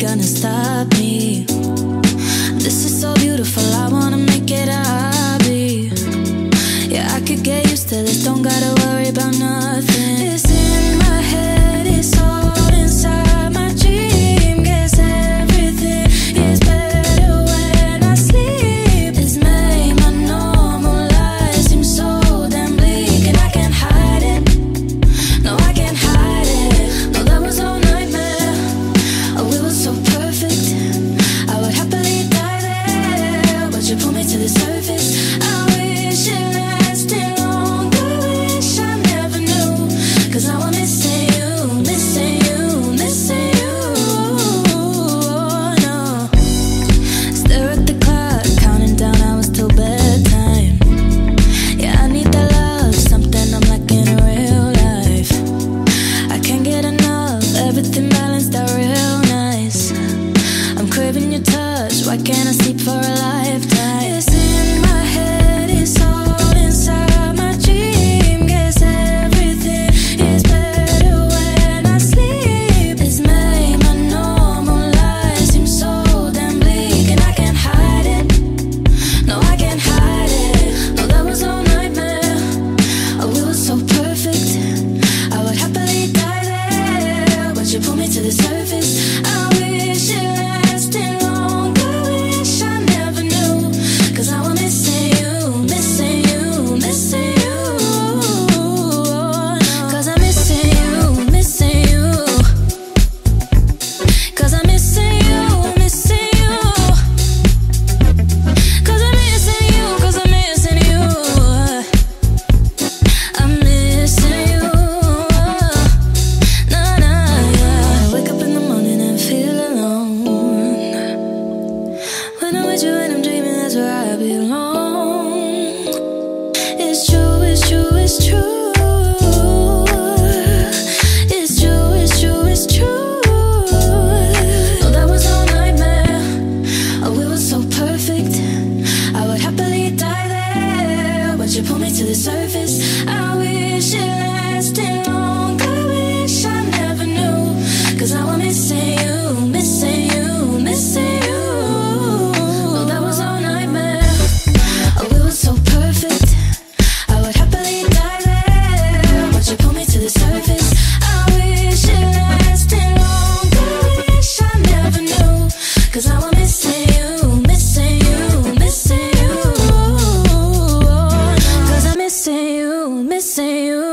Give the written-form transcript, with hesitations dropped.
gonna stop me. This is so beautiful, I wanna make it a hobby. Yeah, I could get used to this, don't gotta worry about nothing. It's in my head, it's all inside my dream. Guess everything is better when I sleep. It's made my normal life seem so damn bleak, and I can't hide it. No, I can't hide it. No, that was all nightmare. Oh, we were so perfect, I would happily die there, but you pulled me to the surface. I wish it lasted longer, wish I never knew, 'cause now I'm missing you, missing you, missing you. Oh, no. Stare at the clock, counting down hours till bedtime. Yeah, I need that love, something I'm lacking in real life. I can't get enough, everything balanced out real nice. I'm craving your touch, why can't I sleep for a lifetime? It's in my head, it's all inside my dream. Guess everything is better when I sleep. It's made my normal life seem so damn bleak, and I can't hide it. No, I can't hide it. No, that was all nightmare. Oh, we were so perfect, I would happily die there, but you pulled me to the surface. I wish it lasted longer, wish I never knew, 'cause now I'm missing you, missing you, missing you. Oh, no. 'Cause I'm missing you, missing you. 'Cause I'm missing you, missing you. 'Cause I'm missing you, 'cause I'm missing you. I'm missing you. Nah, nah, yeah. I wake up in the morning and feel alone. When I'm with you and I'm dreaming, that's where I belong. It's true, it's true, it's true. It's true, it's true, it's true. No, that was all nightmare. Oh, we were so perfect, I would happily die there, but you pulled me to the surface. I wish it lasted longer, wish I never knew, 'cause now I'm missing you, missing you, missing you. No, that was all nightmare. Oh, we were so perfect, I would happily die there, but you pulled me to the surface. I wish it lasted longer, wish I never knew, 'cause now I'm missing you, missing you, missing you. 'Cause I'm missing you, missing you.